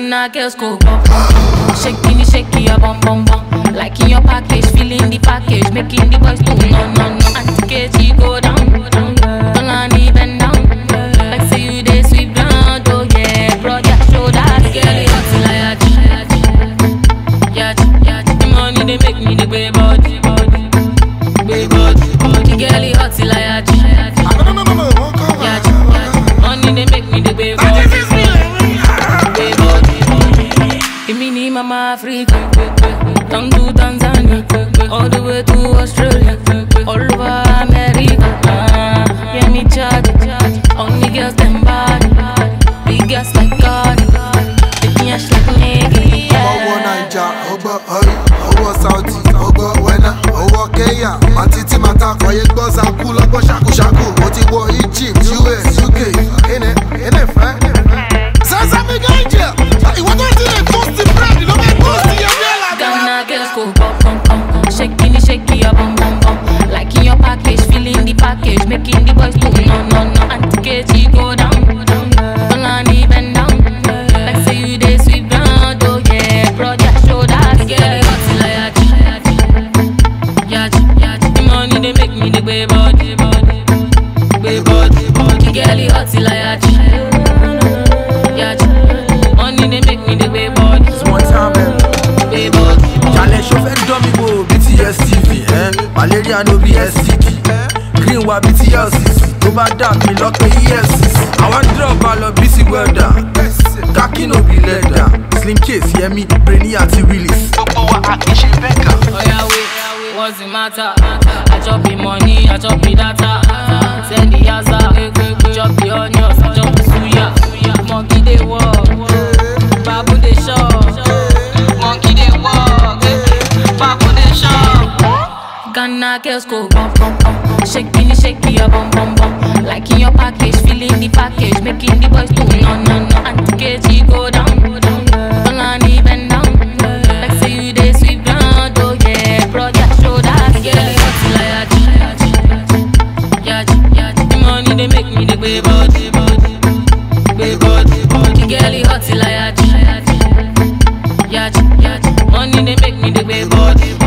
Ghana girls go bum bum bum, shaking it, shaking your bum bum bum. Like in your package, feeling the package, making the boys go no no no. Anti-KG go down, don't even down. Like say you dey sweep down, oh yeah, broad your shoulders, girl it hot like yachi, yachi. The money they make me the way body, way body. The girl it hot like yachi, yachi. Money they make me the way body. Mama Africa, down to Tanzania, all the way to Australia, all over America. Yeah, me charge, only girls them body, big girls like God, big ass like nigga. Owo Naija, Ogo Oi, Owo Saudi, Ogo Wena, Owo Kenya. Matiti mata koye gbo zaku logbo shaku shaku. Mo ti wo Egypt, US, UK, ine fine. Zaza mi ganja, iwo to ti le toast bread, no me toast your girl. Ghana girls go bum bum bum, shaking it, shaking your bum bum bum. Like in your package, feeling the package, making the boys go no no no. Anti-KG go down, don't even down. Like say you dey sweep down, oh yeah, broad your shoulders, girl hot like yachi, yachi. The money they make me the way body, way body. The girl hot like yachi, yachi. Money they make me the way body. One time, way body. challenge chauffeur dummy go BTS TV, malaria no be STD. Green wa BTS, go back down me lock me EFCC. I want drop all of BC welder, khaki no be leather. Slim case, hear me, brainy anti release. Oh yeah, wait, what's the matter? I chop the money, I chop the data. Send the yaza, chop the onions, I chop the suya. Monkey they walk, babu they shop. Monkey they walk, babu they shop. Ghana girls go bum bum bum, shaking it, shaking your bum bum bum. Like in your package, feeling the package, making the boys go no no no. Anti-KG go down, don't even down. Like say you dey sweep down, oh yeah, broad your shoulders, girl hot like yachi, yachi. The money they make me the way body, way body. The girl hot like yachi, yachi. Money they make me the way body.